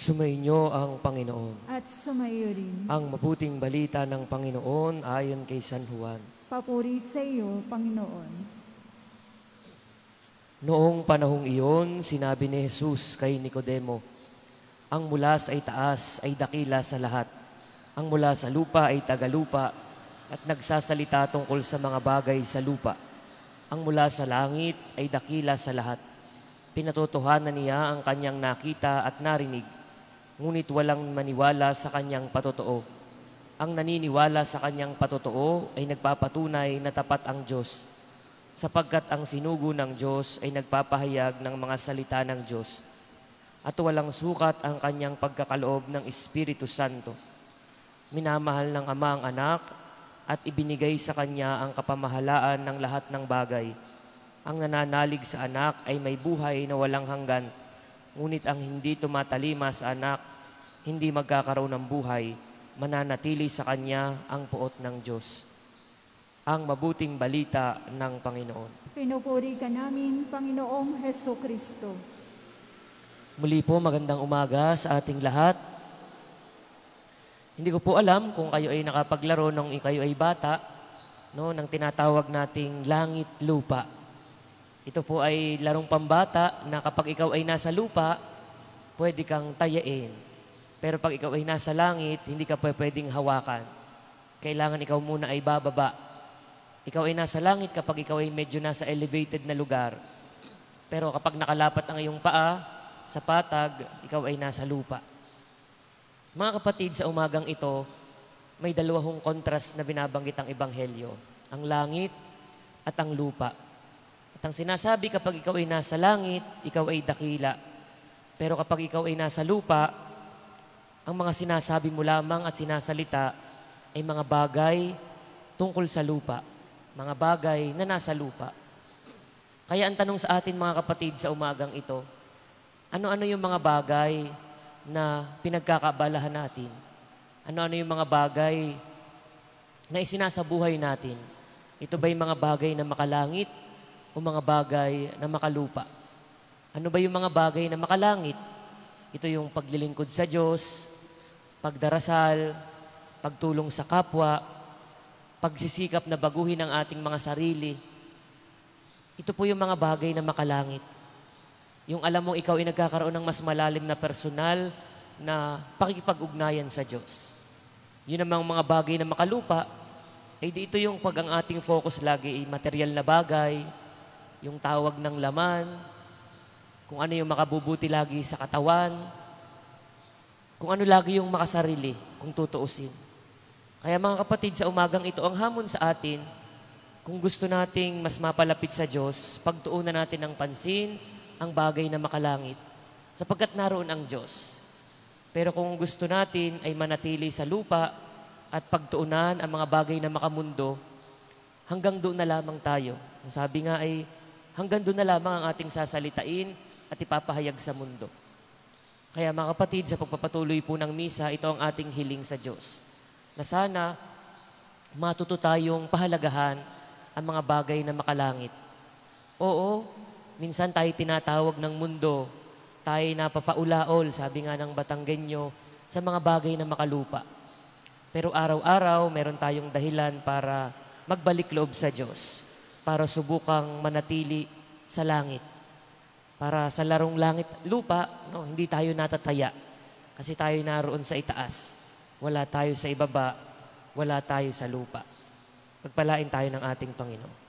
Sumainyo ang Panginoon. At sumayo rin. Ang mabuting balita ng Panginoon ayon kay San Juan. Papuri sa iyo, Panginoon. Noong panahong iyon, sinabi ni Jesus kay Nicodemo, ang mula sa itaas ay dakila sa lahat. Ang mula sa lupa ay tagalupa at nagsasalita tungkol sa mga bagay sa lupa. Ang mula sa langit ay dakila sa lahat. Pinatotohanan niya ang kanyang nakita at narinig, ngunit walang maniwala sa kanyang patotoo. Ang naniniwala sa kanyang patotoo ay nagpapatunay na tapat ang Diyos, sapagkat ang sinugo ng Diyos ay nagpapahayag ng mga salita ng Diyos, at walang sukat ang kanyang pagkakaloob ng Espiritu Santo. Minamahal ng Ama ang anak at ibinigay sa kanya ang kapamahalaan ng lahat ng bagay. Ang nananalig sa anak ay may buhay na walang hanggan, ngunit ang hindi tumatalima sa anak, hindi magkakaroon ng buhay, mananatili sa kanya ang puot ng Diyos. Ang mabuting balita ng Panginoon. Pinupuri ka namin, Panginoong Heso Kristo. Muli po, magandang umaga sa ating lahat. Hindi ko po alam kung kayo ay nakapaglaro nung kayo ay bata, ng tinatawag nating langit lupa. Ito po ay larong pambata na kapag ikaw ay nasa lupa, pwede kang tayain. Pero pag ikaw ay nasa langit, hindi ka pwedeng hawakan. Kailangan ikaw muna ay bababa. Ikaw ay nasa langit kapag ikaw ay medyo nasa elevated na lugar. Pero kapag nakalapat ang iyong paa sa patag, ikaw ay nasa lupa. Mga kapatid, sa umagang ito, may dalawang kontrast na binabanggit ang Ebanghelyo. Ang langit at ang lupa. At ang sinasabi, kapag ikaw ay nasa langit, ikaw ay dakila. Pero kapag ikaw ay nasa lupa, ang mga sinasabi mo lamang at sinasalita ay mga bagay tungkol sa lupa. Mga bagay na nasa lupa. Kaya ang tanong sa atin mga kapatid sa umagang ito, ano-ano yung mga bagay na pinagkakaabalahan natin? Ano-ano yung mga bagay na isinasabuhay natin? Ito ba yung mga bagay na makalangit o mga bagay na makalupa? Ano ba yung mga bagay na makalangit? Ito yung paglilingkod sa Diyos, pagdarasal, pagtulong sa kapwa, pagsisikap na baguhin ang ating mga sarili. Ito po yung mga bagay na makalangit. Yung alam mo, ikaw ay nagkakaroon ng mas malalim na personal na pakikipag-ugnayan sa Diyos. Yun namang mga bagay na makalupa, ay dito yung pag ang ating focus lagi ay material na bagay, yung tawag ng laman, kung ano yung makabubuti lagi sa katawan, kung ano lagi yung makasarili, kung tutuusin. Kaya mga kapatid, sa umagang ito, ang hamon sa atin, kung gusto nating mas mapalapit sa Diyos, pagtuunan natin ng pansin ang bagay na makalangit, sapagkat naroon ang Diyos. Pero kung gusto natin ay manatili sa lupa at pagtuunan ang mga bagay na makamundo, hanggang doon na lamang tayo. Ang sabi nga ay, hanggang doon na lamang ang ating sasalitain at ipapahayag sa mundo. Kaya mga kapatid, sa pagpapatuloy po ng misa, ito ang ating hiling sa Diyos. Na sana matuto tayong pahalagahan ang mga bagay na makalangit. Oo, minsan tayo tinatawag ng mundo, tayo napapaulaol, sabi nga ng Batanggenyo, sa mga bagay na makalupa. Pero araw-araw, meron tayong dahilan para magbalik loob sa Diyos, para subukang manatili sa langit. Para sa larong langit lupa, hindi tayo natataya kasi tayo naroon sa itaas. Wala tayo sa ibaba, wala tayo sa lupa. Pagpalain tayo ng ating Panginoon.